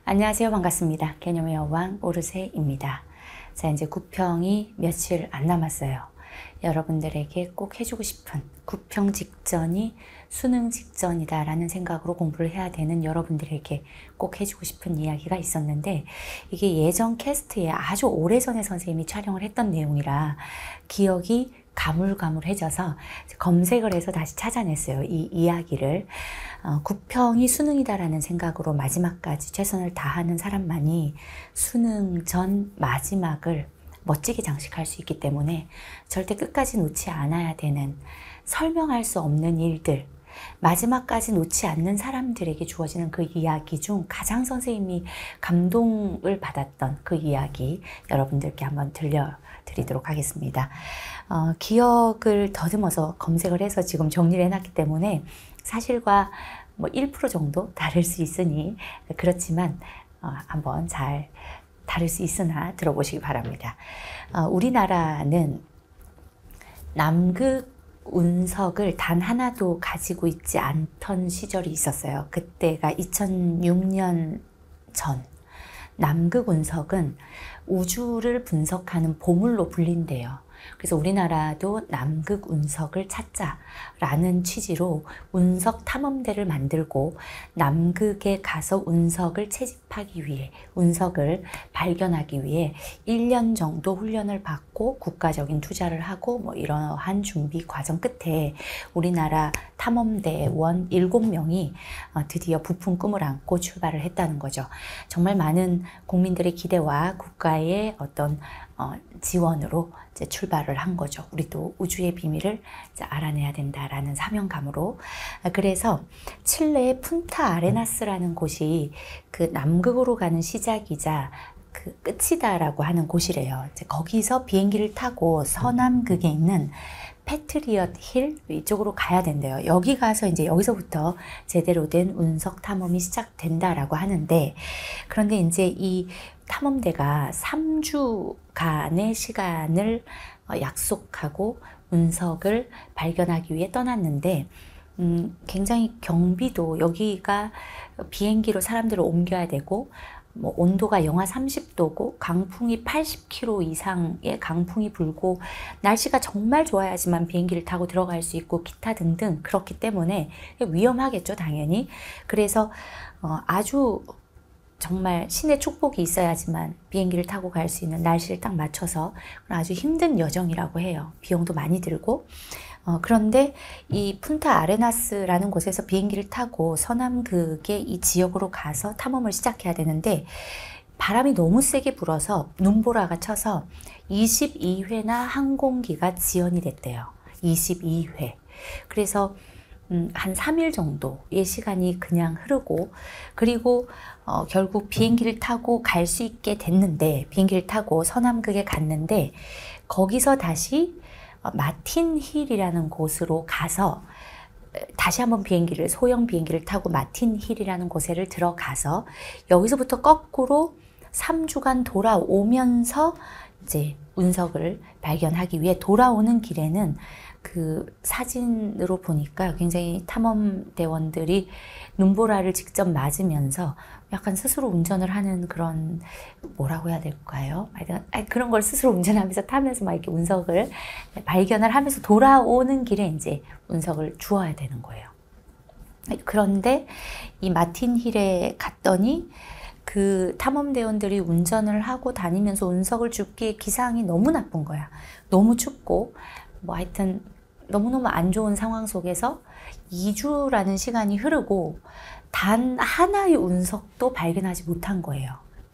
안녕하세요. 반갑습니다. 개념의 여왕 오르세입니다. 자, 이제 구평이 며칠 안 남았어요. 여러분들에게 꼭 해주고 싶은 구평 직전이 수능 직전이다 라는 생각으로 공부를 해야 되는 여러분들에게 꼭 해주고 싶은 이야기가 있었는데, 이게 예전 캐스트에 아주 오래전에 선생님이 촬영을 했던 내용이라 기억이 가물가물해져서 검색을 해서 다시 찾아냈어요. 이 이야기를. 구평이 수능이다라는 생각으로 마지막까지 최선을 다하는 사람만이 수능 전 마지막을 멋지게 장식할 수 있기 때문에 절대 끝까지 놓지 않아야 되는, 설명할 수 없는 일들, 마지막까지 놓지 않는 사람들에게 주어지는 그 이야기 중 가장 선생님이 감동을 받았던 그 이야기 여러분들께 한번 들려드리도록 하겠습니다. 기억을 더듬어서 검색을 해서 지금 정리를 해놨기 때문에 사실과 뭐 1% 정도 다를 수 있으니, 그렇지만 한번 잘 다를 수 있으나 들어보시기 바랍니다. 우리나라는 남극 운석을 단 하나도 가지고 있지 않던 시절이 있었어요. 그때가 2006년 전. 남극 운석은 우주를 분석하는 보물로 불린대요. 그래서 우리나라도 남극 운석을 찾자라는 취지로 운석 탐험대를 만들고 남극에 가서 운석을 채집하기 위해, 운석을 발견하기 위해 1년 정도 훈련을 받고 국가적인 투자를 하고 뭐 이러한 준비 과정 끝에 우리나라 탐험대원 7명이 드디어 부푼 꿈을 안고 출발을 했다는 거죠. 정말 많은 국민들의 기대와 국가의 어떤 지원으로 이제 출발을 한 거죠. 우리도 우주의 비밀을 이제 알아내야 된다라는 사명감으로. 그래서 칠레의 푼타 아레나스라는 곳이 그 남극으로 가는 시작이자 그 끝이다라고 하는 곳이래요. 이제 거기서 비행기를 타고 서남극에 있는 패트리엇 힐 이쪽으로 가야 된대요. 여기 가서 이제 여기서부터 제대로 된 운석 탐험이 시작된다라고 하는데, 그런데 이제 이 탐험대가 3주간의 시간을 약속하고 운석을 발견하기 위해 떠났는데, 굉장히 경비도, 여기가 비행기로 사람들을 옮겨야 되고 뭐 온도가 영하 30도고 강풍이 80km 이상의 강풍이 불고 날씨가 정말 좋아야지만 비행기를 타고 들어갈 수 있고 기타 등등, 그렇기 때문에 위험하겠죠, 당연히. 그래서 아주 정말 신의 축복이 있어야지만 비행기를 타고 갈 수 있는 날씨를 딱 맞춰서 아주 힘든 여정이라고 해요. 비용도 많이 들고. 그런데 이 푼타 아레나스라는 곳에서 비행기를 타고 서남극의 이 지역으로 가서 탐험을 시작해야 되는데, 바람이 너무 세게 불어서 눈보라가 쳐서 22회나 항공기가 지연이 됐대요. 22회. 그래서 한 3일 정도의 시간이 그냥 흐르고, 그리고 결국 비행기를 타고 갈 수 있게 됐는데, 비행기를 타고 서남극에 갔는데 거기서 다시 마틴 힐이라는 곳으로 가서 다시 한번 비행기를, 소형 비행기를 타고 마틴 힐이라는 곳에 들어가서 여기서부터 거꾸로 3주간 돌아오면서 이제 운석을 발견하기 위해 돌아오는 길에는 그 사진으로 보니까 굉장히 탐험대원들이 눈보라를 직접 맞으면서 약간 스스로 운전을 하는 그런, 뭐라고 해야 될까요? 그런 걸 스스로 운전하면서 타면서 막 이렇게 운석을 발견을 하면서 돌아오는 길에 이제 운석을 주워야 되는 거예요. 그런데 이 마틴 힐에 갔더니 그 탐험대원들이 운전을 하고 다니면서 운석을 줍기에 기상이 너무 나쁜 거야. 너무 춥고 뭐 하여튼 너무너무 안 좋은 상황 속에서 2주라는 시간이 흐르고 단 하나의 운석도 발견하지 못한 거예요.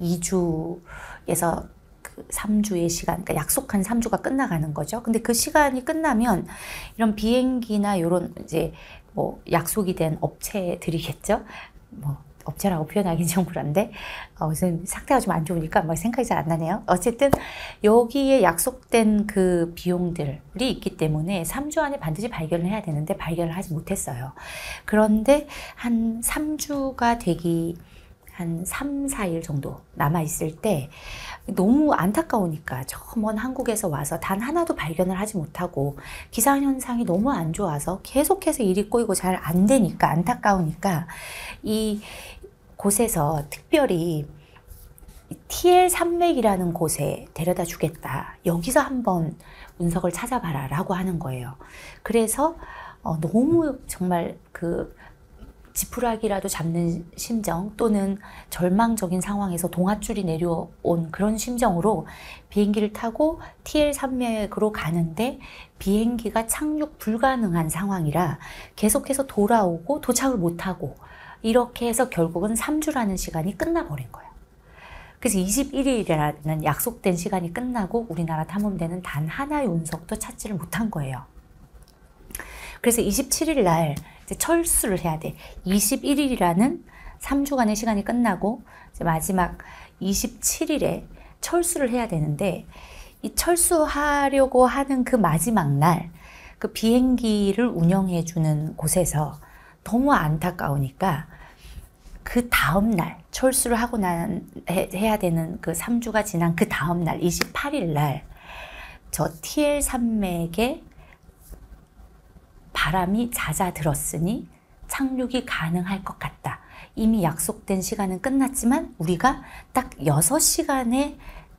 2주에서 그 3주의 시간, 그러니까 약속한 3주가 끝나가는 거죠. 근데 그 시간이 끝나면 이런 비행기나 이런 이제 뭐 약속이 된 업체들이겠죠. 뭐 업체라고 표현하기는 좀 그런데 선생님 상태가 좀 안 좋으니까 막 생각이 잘 안 나네요. 어쨌든 여기에 약속된 그 비용들이 있기 때문에 3주 안에 반드시 발견을 해야 되는데 발견을 하지 못했어요. 그런데 한 3주가 되기 한 3, 4일 정도 남아있을 때 너무 안타까우니까 저 먼 한국에서 와서 단 하나도 발견을 하지 못하고 기상현상이 너무 안 좋아서 계속해서 일이 꼬이고 잘 안 되니까 안타까우니까 이 곳에서 특별히 TL 산맥이라는 곳에 데려다 주겠다. 여기서 한번 운석을 찾아봐라 라고 하는 거예요. 그래서 너무 정말 그 지푸라기라도 잡는 심정 또는 절망적인 상황에서 동아줄이 내려온 그런 심정으로 비행기를 타고 TL 산맥으로 가는데 비행기가 착륙 불가능한 상황이라 계속해서 돌아오고 도착을 못하고 이렇게 해서 결국은 3주라는 시간이 끝나버린 거예요. 그래서 21일이라는 약속된 시간이 끝나고 우리나라 탐험대는 단 하나의 운석도 찾지를 못한 거예요. 그래서 27일 날 이제 철수를 해야 돼. 21일이라는 3주간의 시간이 끝나고 이제 마지막 27일에 철수를 해야 되는데 이 철수하려고 하는 그 마지막 날 그 비행기를 운영해 주는 곳에서 너무 안타까우니까 그 다음 날 철수를 하고 해야 되는 그 3주가 지난 그 다음 날 28일 날 저 TL 산맥에 바람이 잦아들었으니 착륙이 가능할 것 같다. 이미 약속된 시간은 끝났지만 우리가 딱 6시간의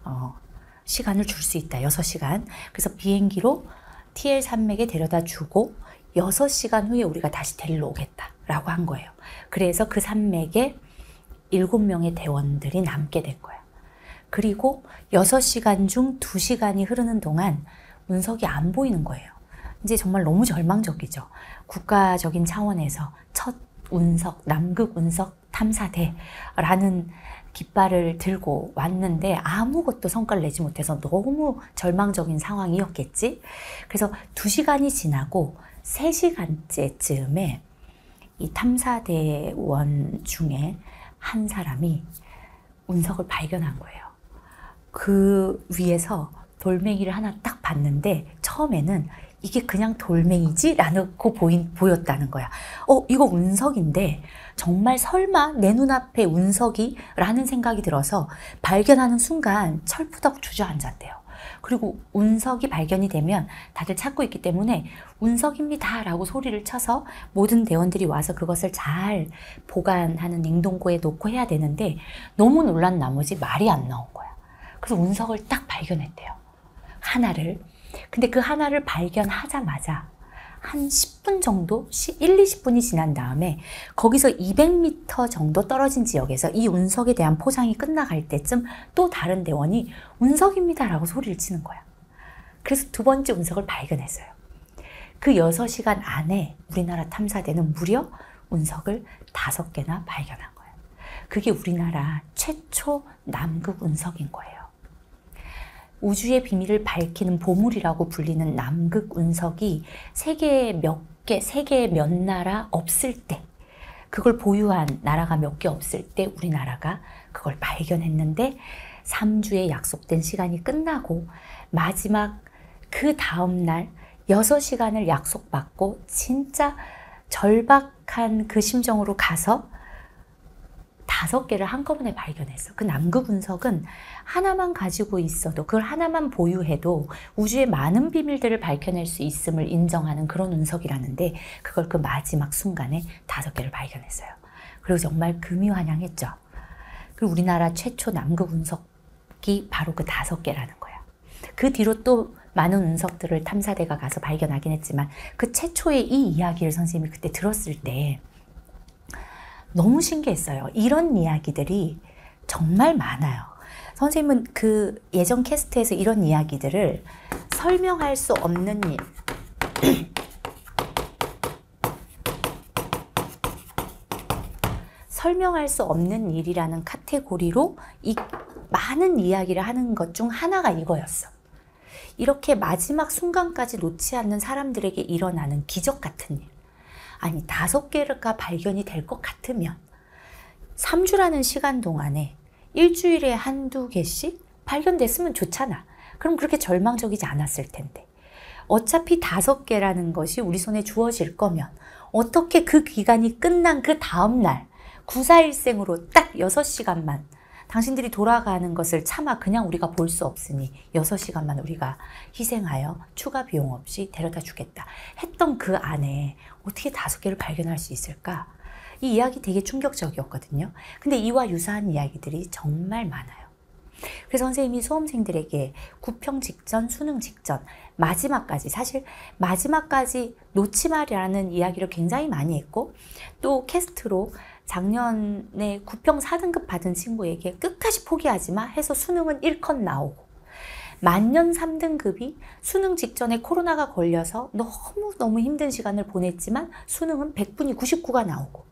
시간을 줄 수 있다. 6시간. 그래서 비행기로 TL 산맥에 데려다 주고 6시간 후에 우리가 다시 데리러 오겠다 라고 한 거예요. 그래서 그 산맥에 7명의 대원들이 남게 된 거예요. 그리고 6시간 중 2시간이 흐르는 동안 운석이 안 보이는 거예요. 이제 정말 너무 절망적이죠. 국가적인 차원에서 첫 운석, 남극 운석 탐사대라는 깃발을 들고 왔는데 아무것도 성과를 내지 못해서 너무 절망적인 상황이었겠지. 그래서 2시간이 지나고 3시간째쯤에 이 탐사대원 중에 한 사람이 운석을 발견한 거예요. 그 위에서 돌멩이를 하나 딱 봤는데 처음에는 이게 그냥 돌멩이지? 라고 보였다는 거야. 이거 운석인데 정말 설마 내 눈앞에 운석이? 라는 생각이 들어서 발견하는 순간 철푸덕 주저앉았대요. 그리고 운석이 발견이 되면 다들 찾고 있기 때문에 운석입니다 라고 소리를 쳐서 모든 대원들이 와서 그것을 잘 보관하는 냉동고에 놓고 해야 되는데 너무 놀란 나머지 말이 안 나온 거야. 그래서 운석을 딱 발견했대요. 하나를. 근데 그 하나를 발견하자마자 한 10분 정도, 1, 20분이 지난 다음에 거기서 200m 정도 떨어진 지역에서 이 운석에 대한 포장이 끝나갈 때쯤 또 다른 대원이 운석입니다 라고 소리를 치는 거야. 그래서 두 번째 운석을 발견했어요. 그 6시간 안에 우리나라 탐사대는 무려 운석을 5개나 발견한 거예요. 그게 우리나라 최초 남극 운석인 거예요. 우주의 비밀을 밝히는 보물이라고 불리는 남극 운석이 세계에 몇 나라 없을 때, 그걸 보유한 나라가 몇 개 없을 때 우리나라가 그걸 발견했는데 3주의 약속된 시간이 끝나고 마지막 그 다음 날 6시간을 약속받고 진짜 절박한 그 심정으로 가서 5개를 한꺼번에 발견했어. 그 남극 운석은 하나만 가지고 있어도, 그걸 하나만 보유해도 우주의 많은 비밀들을 밝혀낼 수 있음을 인정하는 그런 운석이라는데 그걸 그 마지막 순간에 5개를 발견했어요. 그리고 정말 금이환영했죠. 그리고 우리나라 최초 남극 운석이 바로 그 5개라는 거야. 그 뒤로 또 많은 운석들을 탐사대가 가서 발견하긴 했지만 그 최초의 이 이야기를 선생님이 그때 들었을 때 너무 신기했어요. 이런 이야기들이 정말 많아요. 선생님은 그 예전 캐스트에서 이런 이야기들을 설명할 수 없는 일, 설명할 수 없는 일이라는 카테고리로 이 많은 이야기를 하는 것 중 하나가 이거였어. 이렇게 마지막 순간까지 놓지 않는 사람들에게 일어나는 기적 같은 일. 아니 5개가 발견이 될 것 같으면 3주라는 시간 동안에 일주일에 한두 개씩 발견됐으면 좋잖아. 그럼 그렇게 절망적이지 않았을 텐데. 어차피 5개라는 것이 우리 손에 주어질 거면 어떻게 그 기간이 끝난 그 다음날 94일생으로 딱 6시간만 당신들이 돌아가는 것을 차마 그냥 우리가 볼 수 없으니 6시간만 우리가 희생하여 추가 비용 없이 데려다 주겠다 했던 그 안에 어떻게 5개를 발견할 수 있을까? 이 이야기 되게 충격적이었거든요. 근데 이와 유사한 이야기들이 정말 많아요. 그래서 선생님이 수험생들에게 구평 직전, 수능 직전, 마지막까지, 사실 마지막까지 놓지 마라는 이야기를 굉장히 많이 했고, 또 캐스트로 작년에 구평 4등급 받은 친구에게 끝까지 포기하지 마 해서 수능은 1컷 나오고, 만년 3등급이 수능 직전에 코로나가 걸려서 너무 힘든 시간을 보냈지만 수능은 100분이 99가 나오고,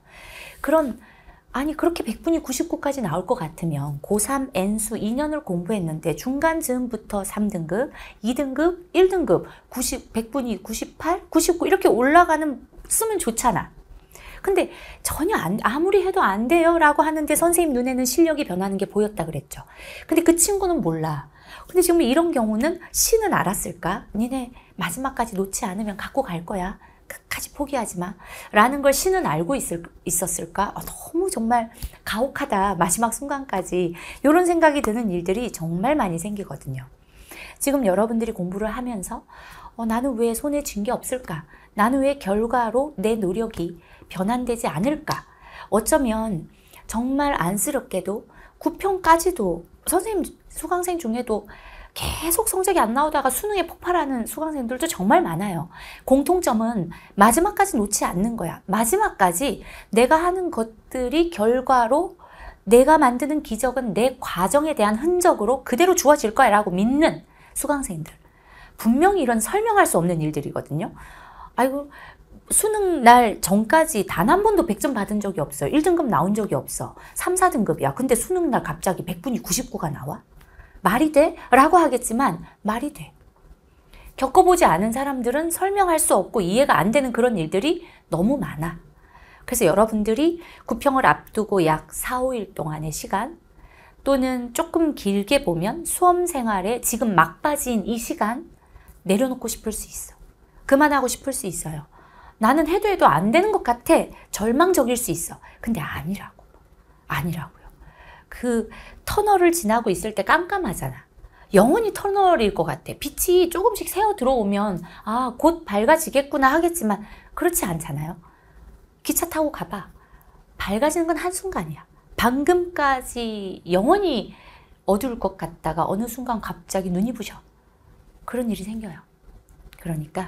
아니 그렇게 100분이 99까지 나올 것 같으면 고3 N수 2년을 공부했는데 중간 즈음부터 3등급, 2등급, 1등급, 100분이 98, 99 이렇게 올라가는 쓰면 좋잖아. 근데 전혀 아무리 해도 안 돼요 라고 하는데 선생님 눈에는 실력이 변하는 게 보였다 그랬죠. 근데 그 친구는 몰라. 근데 지금 이런 경우는 C는 알았을까? 니네 마지막까지 놓지 않으면 갖고 갈 거야. 끝까지 포기하지 마 라는 걸 C는 알고 있었을까? 너무 정말 가혹하다. 마지막 순간까지. 이런 생각이 드는 일들이 정말 많이 생기거든요. 지금 여러분들이 공부를 하면서 나는 왜 손에 쥔 게 없을까? 나는 왜 결과로 내 노력이 변환되지 않을까? 어쩌면 정말 안쓰럽게도 9평까지도 선생님 수강생 중에도 계속 성적이 안 나오다가 수능에 폭발하는 수강생들도 정말 많아요. 공통점은 마지막까지 놓지 않는 거야. 마지막까지 내가 하는 것들이 결과로 내가 만드는 기적은 내 과정에 대한 흔적으로 그대로 주어질 거야 라고 믿는 수강생들. 분명히 이런 설명할 수 없는 일들이거든요. 아이고 수능 날 전까지 단 한 번도 100점 받은 적이 없어요. 1등급 나온 적이 없어. 3, 4등급이야. 근데 수능 날 갑자기 100분이 99가 나와? 말이 돼? 라고 하겠지만 말이 돼. 겪어보지 않은 사람들은 설명할 수 없고 이해가 안 되는 그런 일들이 너무 많아. 그래서 여러분들이 구평을 앞두고 약 4, 5일 동안의 시간 또는 조금 길게 보면 수험 생활에 지금 막바지인 이 시간 내려놓고 싶을 수 있어. 그만하고 싶을 수 있어요. 나는 해도 안 되는 것 같아. 절망적일 수 있어. 근데 아니라고. 아니라고요. 그 터널을 지나고 있을 때 깜깜하잖아. 영원히 터널일 것 같아. 빛이 조금씩 새어 들어오면 곧 밝아지겠구나 하겠지만 그렇지 않잖아요. 기차 타고 가봐. 밝아지는 건 한순간이야. 방금까지 영원히 어두울 것 같다가 어느 순간 갑자기 눈이 부셔. 그런 일이 생겨요. 그러니까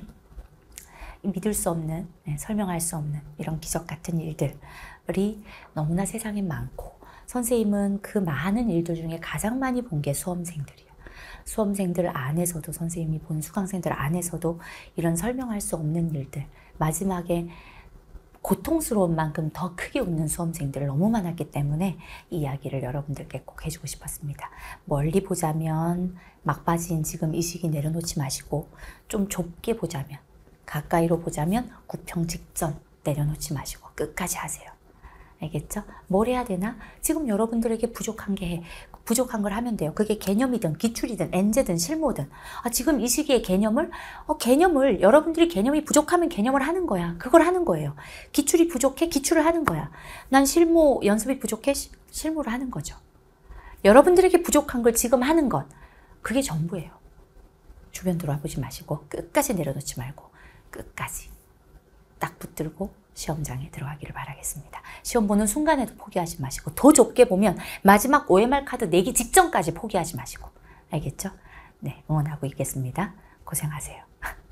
믿을 수 없는, 설명할 수 없는 이런 기적 같은 일들이 너무나 세상에 많고 선생님은 그 많은 일들 중에 가장 많이 본 게 수험생들이에요. 수험생들 안에서도 선생님이 본 수강생들 안에서도 이런 설명할 수 없는 일들, 마지막에 고통스러운 만큼 더 크게 웃는 수험생들 너무 많았기 때문에 이 이야기를 여러분들께 꼭 해주고 싶었습니다. 멀리 보자면 막바지인 지금 이 시기 내려놓지 마시고 좀 좁게 보자면 가까이로 보자면 구평 직전 내려놓지 마시고 끝까지 하세요. 알겠죠? 뭘 해야 되나? 지금 여러분들에게 부족한 걸 하면 돼요. 그게 개념이든 기출이든 엔제든 실무든 지금 이 시기에 개념을 여러분들이 개념이 부족하면 개념을 하는 거야. 그걸 하는 거예요. 기출이 부족해? 기출을 하는 거야. 난 실무 연습이 부족해? 실무를 하는 거죠. 여러분들에게 부족한 걸 지금 하는 것 그게 전부예요. 주변 돌아보지 마시고 끝까지 내려놓지 말고 끝까지 딱 붙들고 시험장에 들어가기를 바라겠습니다. 시험 보는 순간에도 포기하지 마시고 더 좁게 보면 마지막 OMR 카드 내기 직전까지 포기하지 마시고 알겠죠? 네, 응원하고 있겠습니다. 고생하세요.